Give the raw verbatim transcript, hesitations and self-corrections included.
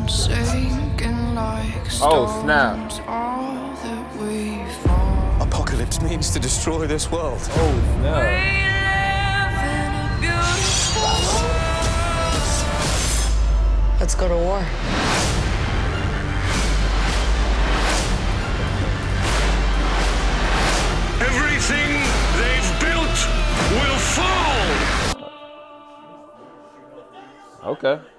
Oh, snap. Apocalypse means to destroy this world. Oh, snap. Let's go to war. Everything they've built will fall! Okay.